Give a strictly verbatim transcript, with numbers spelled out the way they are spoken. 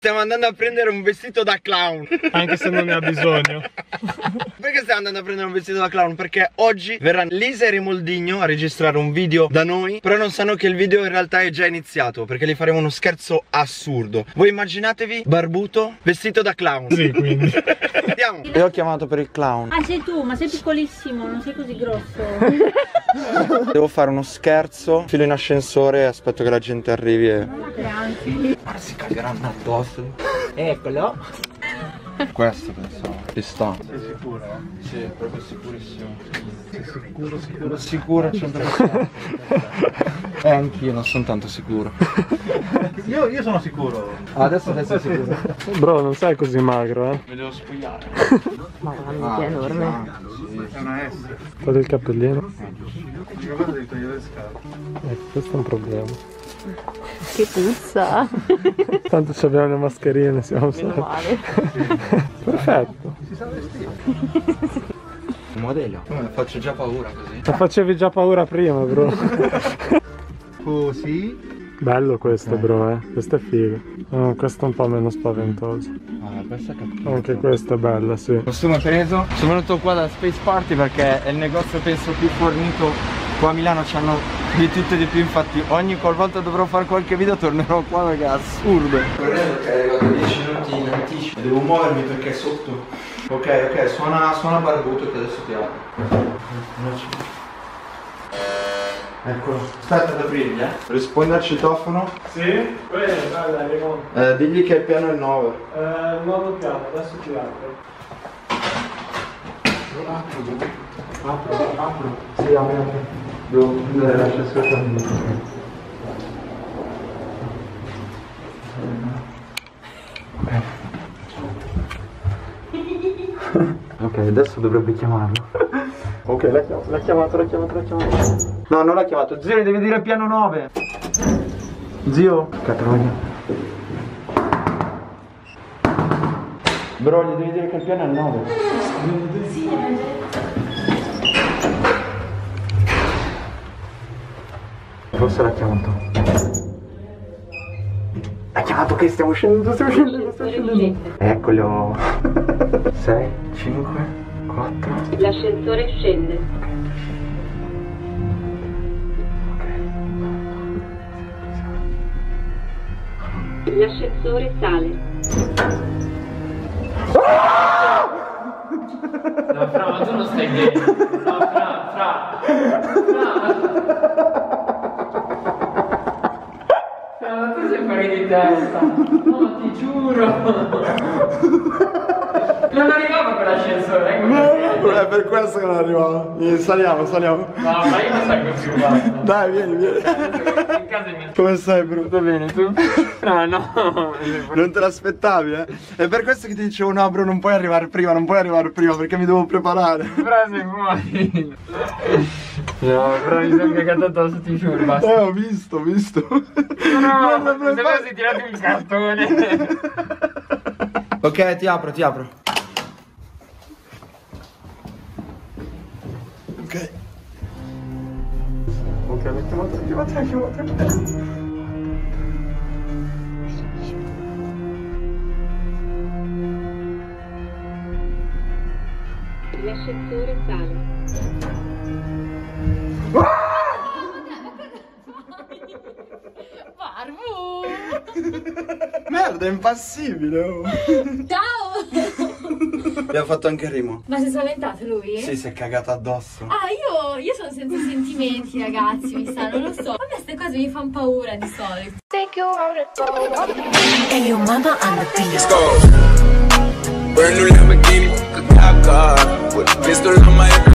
Stiamo andando a prendere un vestito da clown. Anche se non ne ha bisogno. Perché stiamo andando a prendere un vestito da clown? Perché oggi verranno Lisa e Rimoldino a registrare un video da noi, però non sanno che il video in realtà è già iniziato, perché gli faremo uno scherzo assurdo. Voi immaginatevi barbuto vestito da clown. Sì, quindi Andiamo. E ho chiamato per il clown. Ah, sei tu, ma sei piccolissimo, non sei così grosso. Devo fare uno scherzo, filo in ascensore e aspetto che la gente arrivi e... Ma si cagheranno addosso. Eccolo. Questo pensavo. Ci sta. sei sicuro? Sì, proprio sicurissimo. Sei sicuro, sicuro? Sicuro al cento per cento. Eh, anch'io non sono tanto sicuro. Io, io sono sicuro. Ah, adesso adesso sei sicuro. Bro, non sei così magro, eh? Mi devo spogliare. Ma guarda, è enorme. Sì. È una S. Togli il cappellino. L'unica cosa devi togliere le scarpe. Ecco, questo è un problema. Che puzza. Tanto abbiamo le mascherine, siamo Meno male. Perfetto. Si sa vestire. Un modello. Come faccio già paura così? La facevi già paura prima, bro. Così. Bello questo, bro, eh. Questo è figo. Oh, questo è un po' meno spaventoso. Ah, questa è capito. Anche questa è bella, sì. Costume preso. Sono venuto qua da Space Party perché è il negozio penso più fornito. Qua a Milano c'hanno di tutto e di più, infatti ogni qualvolta dovrò fare qualche video tornerò qua perché è assurdo. Correndo che è arrivato dieci minuti in anticipo. Devo muovermi perché è sotto. Ok, ok, suona, suona barbuto che adesso ti apro. Eccolo, aspetta ad aprirgli, eh. Rispondi al citofono. Sì? Bene, dai, dai, arriviamo. Eh, digli che il piano è il nove. Eh, nono piano, adesso ti apro. Apro, apro, apro. Sì, apro, apro. Devo prendere l'ascensore. Ok, adesso dovrebbe chiamarlo. Ok, l'ha chiamato, l'ha chiamato, l'ha chiamato, l'ha chiamato. No, non l'ha chiamato. Zio, devi dire piano nove. Zio. Catroia. Bro, gli devi dire che il piano è il nove. Forse l'ha chiamato. L'ha chiamato che stiamo scendendo, stiamo scendendo, stiamo scendendo. Eccolo. sei, cinque, quattro. L'ascensore scende. L'ascensore sale. No, Fra, ma tu non stai bene. No, Fra, Fra. Fra. Fra, ma tu sei fuori di testa. No, ti giuro. Non arrivava quell'ascensore, ecco. No, è per questo che non arrivava. Saliamo, saliamo. No, ma io non salgo più, basta. Dai, vieni, vieni. In casa mi... Come stai, bro? Tutto bene, tu? No, no. Non te l'aspettavi, eh? È per questo che ti dicevo, no, bro, non puoi arrivare prima, non puoi arrivare prima, perché mi devo preparare. Fra, sei fuori. No, però mi sono cagato addosso, ti giuro, basta. Eh, ho visto, ho visto. No, no, no, sembra si tirato un cartone. Ok, ti apro, ti apro. Ok. Ok, l'ho chiamato, l'ho chiamato, l'ho chiamato, l'ho chiamato. L'ascensore sale. Barbu! Merda, è impassibile, oh. Ciao! Abbiamo fatto anche il rimo. Ma si è spaventato lui? Sì, si è cagato addosso. Ah, io, io sono senza sentimenti, ragazzi, mi sa, non lo so. A me queste cose mi fanno paura di solito. And your mama on the beat. Let's go. Brand new Lamborghini, a cop car with a pistol on my hip.